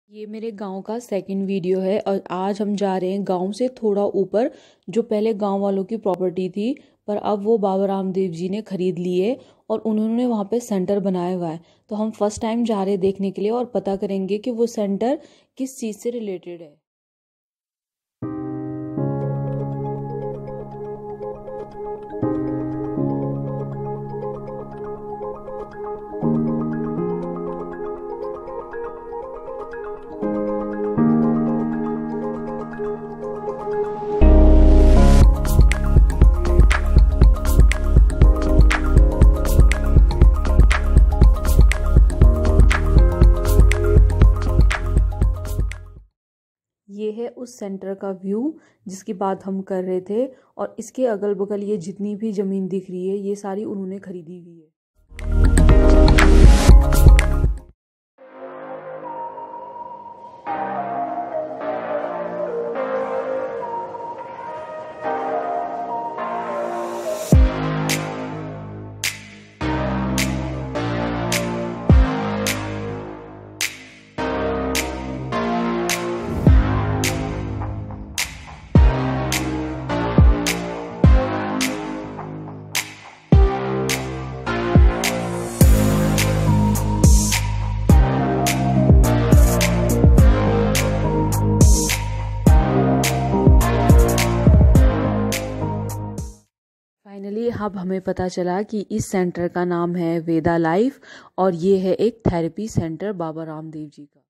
ये मेरे गांव का सेकंड वीडियो है और आज हम जा रहे हैं गांव से थोड़ा ऊपर, जो पहले गांव वालों की प्रॉपर्टी थी पर अब वो बाबा रामदेव जी ने खरीद ली है और उन्होंने वहाँ पे सेंटर बनाया हुआ है। तो हम फर्स्ट टाइम जा रहे हैं देखने के लिए और पता करेंगे कि वो सेंटर किस चीज़ से रिलेटेड है। ये है उस सेंटर का व्यू जिसकी बात हम कर रहे थे और इसके अगल बगल ये जितनी भी ज़मीन दिख रही है ये सारी उन्होंने खरीदी हुई है। फाइनली अब हमें पता चला कि इस सेंटर का नाम है वेदा लाइफ और ये है एक थेरेपी सेंटर बाबा रामदेव जी का।